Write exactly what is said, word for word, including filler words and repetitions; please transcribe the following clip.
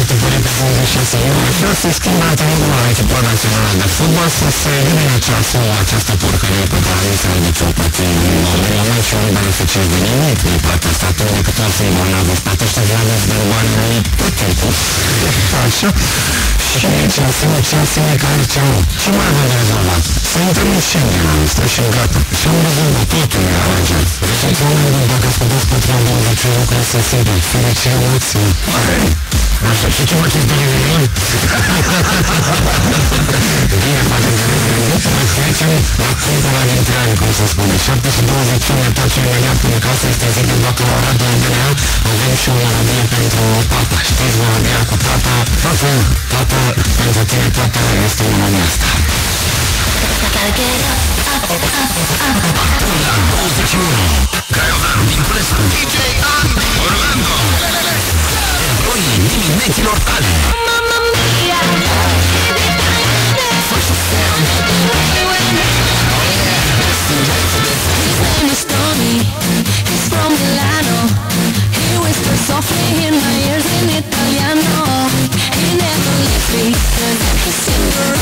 categorii pe douăzeci și șase iunie și o să schimbe antrenorul la echipa națională de fotbal să se elimine ceasul această porcărie pe care nu se aduce o plăție în România. Mai și nu beneficiezi de nimic din partea statului, decât o să-i bolnavi stat. Ăștia zlaveți de banii lui tot timpul. Așa. Și ce înseamnă, ce înseamnă care ce au. Ce mai avem de rezolvat? Să intrăm în Schengen, asta și gata. Și am rezolvat totul, mi-a arăgat. Deci, oamenii, dacă ascultați Patreon douăzeci și unu, lucrurile sunt simple. Fericire maxim. Așa, și ce mă chis de reunion? Bine, poate că ne mai trecem la cumpăra dintre ani, cum se spune. șapte și douăzeci și unu ne place imediat, pentru că asta este zi de bacalaureat de la D N A. Avem și o melodie pentru tata. Știți melodia cu tata? Tata, tata, pentru tine tata este melodia asta. La douăzeci și unu, Craiovean din presă, D J Andy Orlando. Eroii dimineților tale. His name is Tony, he's from Milano. He whispers softly in my ears in Italiano. He never leaves me, and he's single.